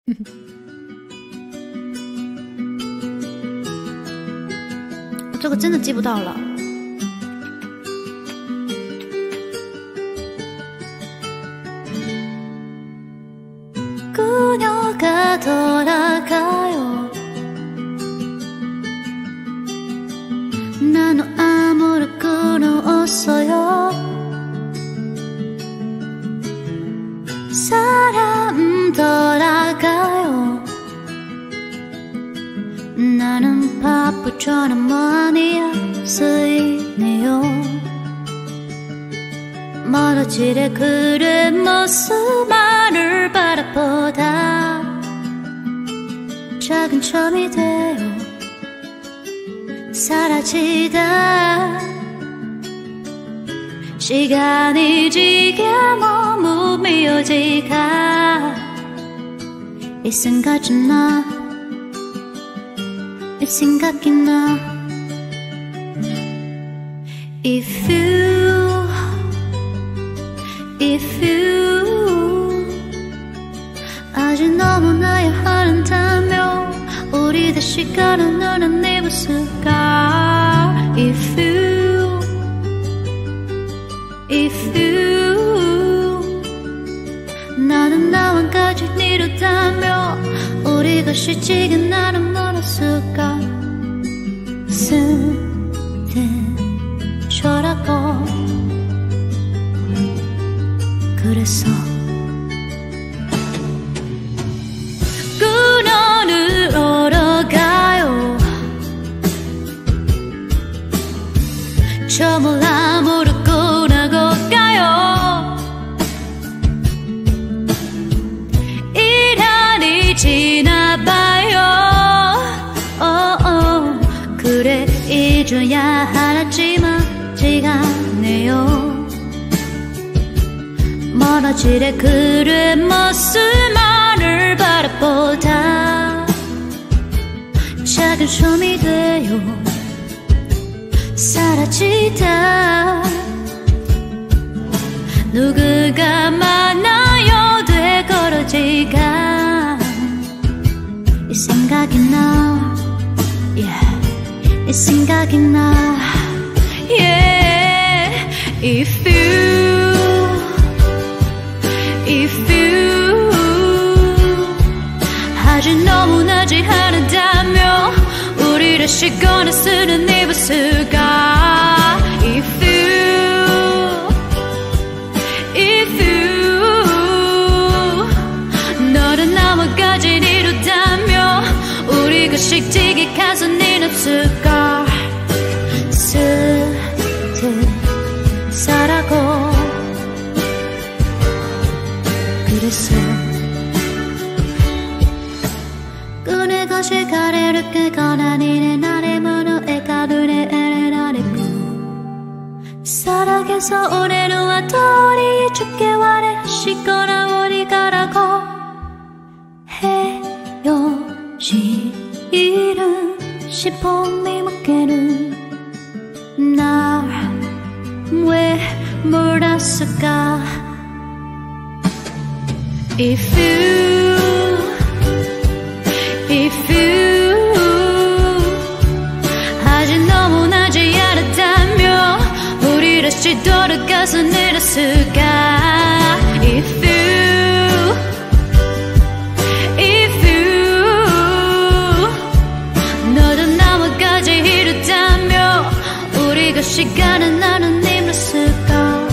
这个真的记不到了。 그녀가 돌아가요. 나는 아무를 끊었어요. 사람 돌아가요. 나는 바쁘처럼 많이 쓰이네요. 멀어지래 그래 모습만을 바라보다 작은 점이 되어 사라지다 시간이 지게 머무며 지가 이 생각이 나 이 생각이 나 If you 아직 너무나야 하는다며 우리 다시 가는 너는 내 모습까 If you 나는 나만까지 이루다며 우리가 실직은 나는 멀었을까 스테셔라고 그래서 그녀는 얼어가요. 저 몰라 무릎 꿇고 가요. 이란이 지나봐요. 그래 잊어야 하지만 지가네요. 멀어지래 그래 모습만을 바라보다 작은 숨이 되어 사라지다 누구가 많아요 되걸어지가 이 생각이 나 yeah. 이 생각이 나 yeah. If you 아직 너무나지 않았다며 우리 다시 꺼내 쓰는 입었을까 If you 너는 나와까지 이루다며 우리가 식지기 가서 닌 없을까 스트사라고 그래서 그네 것이 가래를 끄거나 니네 나를 무너에 가두네 애를 아래고 살아계서 오늘은 와도리 죽게 와래 하시거나 우리 가라고 헤어지기는 싶어 미먹게는 날 왜 몰랐을까 If you 아직 너무나지 않았다며 우리 다시 돌아가서 내렸을까 If you 너도 나와까지 이루다며 우리가 시간을 나눈 힘들었을까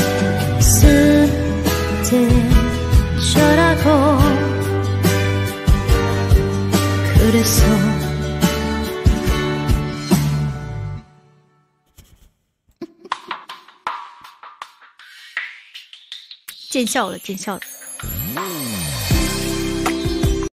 스테셔라고 그래서 见笑了，见笑了。